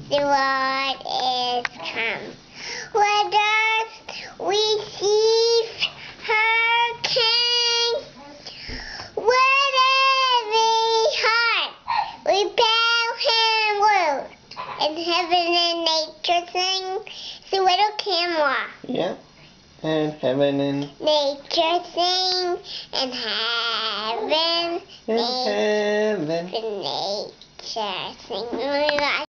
the Lord is come. Let us receive her King. With every heart, we bow him low. In heaven and nature sing. See little camera. Yeah. And heaven and Nature sing. And heaven. heaven. The nature sing.